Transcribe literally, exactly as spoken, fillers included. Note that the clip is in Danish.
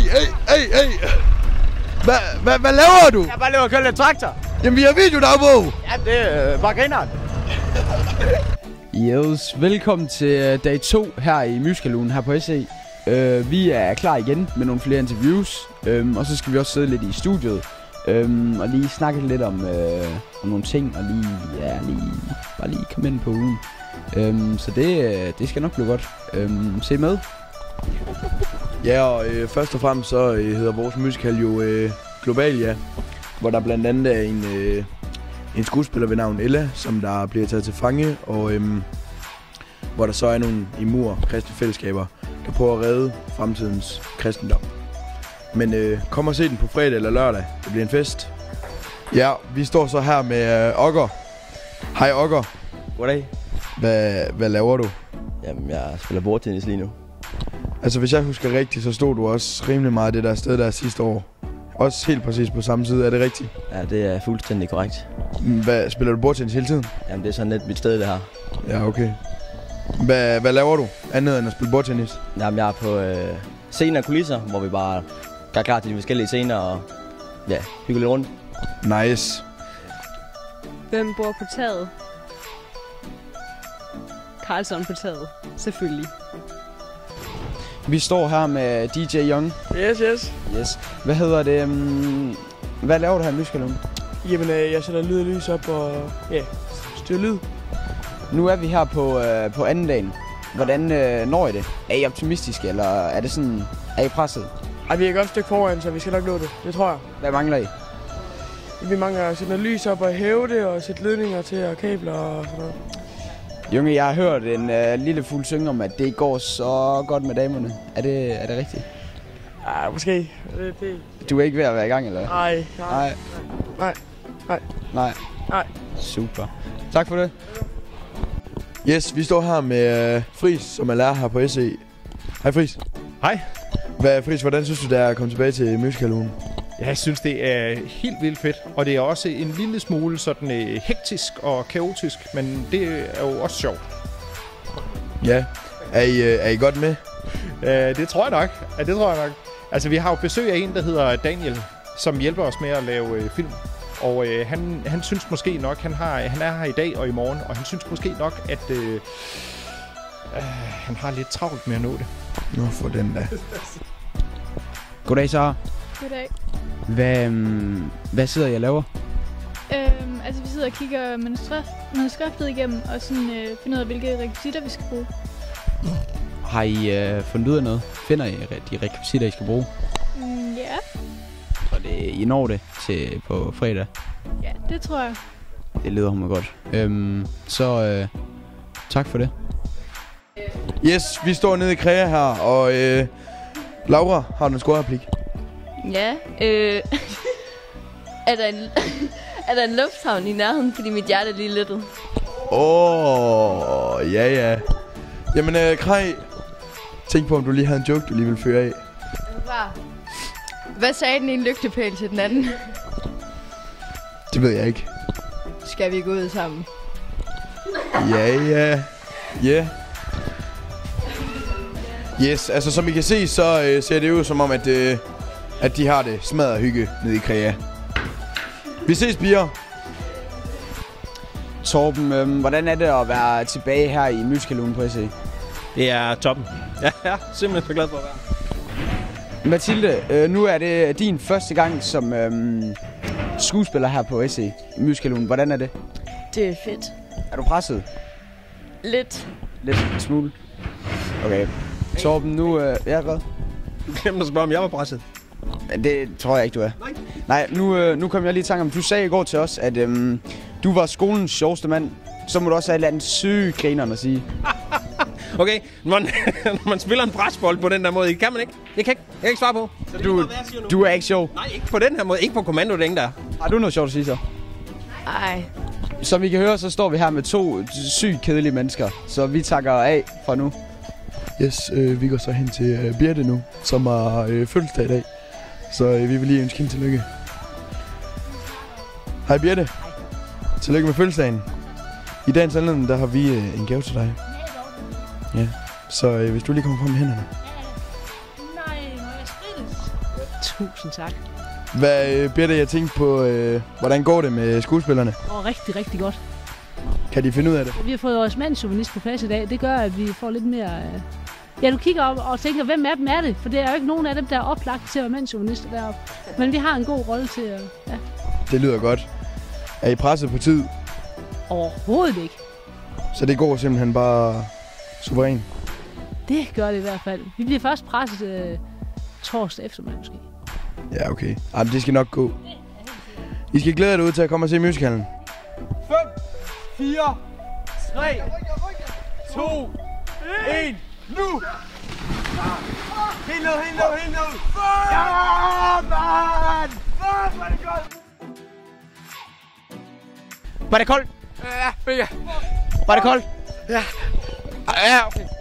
hey, hey, hey. Hvad, hvad, hvad laver du? Jeg bare løber og kører lidt traktor. Jamen, vi har videodagbog. Ja, det er øh, bare grineren. Yes, velkommen til uh, dag to her i Musicaluen her på S E. Uh, vi er klar igen med nogle flere interviews, um, og så skal vi også sidde lidt i studiet um, og lige snakke lidt om, uh, om nogle ting, og lige, ja, lige, bare lige komme ind på ugen. Um, så det, uh, det skal nok blive godt. Um, se med. Ja, og øh, først og fremmest så øh, hedder vores musical jo øh, Globalia, hvor der blandt andet er en, øh, en skuespiller ved navn Ella, som der bliver taget til fange, og øh, hvor der så er nogle imur kristne fællesskaber, der prøver at redde fremtidens kristendom. Men øh, kom og se den på fredag eller lørdag. Det bliver en fest. Ja, vi står så her med øh, Ogger. Hej Ogger. Goddag. Hvad, hvad laver du? Jamen, jeg spiller bordtennis lige nu. Altså, hvis jeg husker rigtigt, så stod du også rimelig meget det der sted der sidste år. Også helt præcis på samme side, er det rigtigt? Ja, det er fuldstændig korrekt. Hvad, spiller du bordtennis hele tiden? Jamen, det er sådan lidt mit sted, det her. Ja, okay. Hvad, hvad laver du andet end at spille bordtennis? Jamen, jeg er på øh, scener og kulisser, hvor vi bare gør klar til de forskellige scener og ja, hygger lidt rundt. Nice. Hvem bor på taget? Karlsson på taget, selvfølgelig. Vi står her med D J Young. Yes, yes. Yes. Hvad hedder det? Um, hvad laver du her i Musicaluen? Jamen, øh, jeg sætter lyd og lys op og ja, styrer lyd. Nu er vi her på, øh, på anden dagen. Hvordan øh, når I det? Er I optimistiske, eller er det sådan, er I presset? Ej, vi er et godt stykke foran, så vi skal nok nå det. Det tror jeg. Hvad mangler I? Vi mangler at sætte noget lys op og hæve det, og sætte ledninger til og kabler og sådan noget. Junge, jeg har hørt en øh, lille fuld synge om, at det går så godt med damerne. Er det, er det rigtigt? Ej, måske. Det, det. Du er ikke ved at være i gang, eller? Nej, nej. Nej. Nej. Nej. Nej. Super. Tak for det. Yes, vi står her med øh, Friis, som er lærer her på S E. Hej Friis. Hej. Hvad, Friis, hvordan synes du, det er at komme tilbage til Musicaluen? Jeg synes, det er helt vildt fedt, og det er også en lille smule sådan øh, hektisk og kaotisk, men det er jo også sjovt. Ja. Er I, øh, er I godt med? Uh, det tror jeg nok. Ja, det tror jeg nok. Altså, vi har jo besøg af en, der hedder Daniel, som hjælper os med at lave øh, film. Og øh, han, han synes måske nok, han, har, han er her i dag og i morgen, og han synes måske nok, at øh, øh, han har lidt travlt med at nå det. Nå, for den da. Goddag, Sara. Goddag. Hvad, um, hvad sidder I og laver? Øhm, altså, vi sidder og kigger manuskriptet igennem, og sådan, øh, finder ud af, hvilke rekvisitter vi skal bruge. Har I øh, fundet ud af noget? Finder I de rekvisitter, I skal bruge? Mm, ja. Og det, I når det til på fredag? Ja, det tror jeg. Det lyder mig godt. Øhm, så øh, tak for det. Yes, vi står nede i Krea her, og øh, Laura, har du en scorereplik? Ja, øh... er, der en, er der en lufthavn i nærheden, fordi mit hjerte er lige lettet? Åh, oh, ja ja. Jamen, øh, Krej, tænk på, om du lige havde en joke, du lige ville føre af. Far, hvad sagde den ene lygtepæl til den anden? Det ved jeg ikke. Skal vi gå ud sammen? Ja, ja. Ja. Yes, altså som I kan se, så øh, ser det ud som om, at, øh, at de har det smadret hygge nede i Krea. Vi ses, piger. Torben, øh, hvordan er det at være tilbage her i Musicaluen på S E? Det er toppen. Ja, jeg er simpelthen så glad for at være. Mathilde, øh, nu er det din første gang som øh, skuespiller her på S E i Musicaluen. Hvordan er det? Det er fedt. Er du presset? Lidt. Lidt en smule? Okay. Torben, nu... Øh, ja, hvad? Du glemte at spørge, om jeg var presset. Det tror jeg ikke, du er. Nej. Nej, nu, øh, nu kom jeg lige i tanke om, du sagde i går til os, at øh, du var skolens sjoveste mand. Så må du også have et eller andet syge grineren at sige. Okay, når man, når man spiller en presbold på den der måde, kan man ikke. Jeg kan ikke, jeg kan ikke svare på. Så du, du er ikke sjov? Nej, ikke på den her måde. Ikke på kommando, der. Har du noget sjovt at sige så? Ej. Som I kan høre, så står vi her med to sygt kedelige mennesker. Så vi takker af fra nu. Yes, øh, vi går så hen til øh, Birte nu, som har øh, fødselsdag i dag. Så øh, vi vil lige ønske hende tillykke. Hej Birte. Tillykke med fødselsdagen. I dagens anledning, der har vi øh, en gave til dig. Ja, så øh, hvis du lige kommer frem med hænderne. Nej, må jeg sprittes? Tusind tak. Hvad, øh, Birte, jeg tænkte på, øh, hvordan går det med skuespillerne? Og rigtig, rigtig godt. Kan de finde ud af det? Vi har fået vores mandsjuvenist på plads i dag. Det gør, at vi får lidt mere... Øh... Ja, du kigger op og tænker, hvem af dem er det? For det er jo ikke nogen af dem, der er oplagt til at være mandsjuvenister deroppe. Men vi har en god rolle til at... Ja. Det lyder godt. Er I presset på tid? Overhovedet ikke. Så det går simpelthen bare suveræn? Det gør det i hvert fald. Vi bliver først presset øh, torsdag eftermiddag måske. Ja, okay. Jamen, det skal nok gå. I skal glæde jer ud til at komme og se musicalen. fem, fire, tre, to, en, nu! Helt ned, helt ned, helt ned! Ja, man! Fuck, var det koldt! Var det koldt? Ja, mega. Var det koldt? Ja. Ja, okay.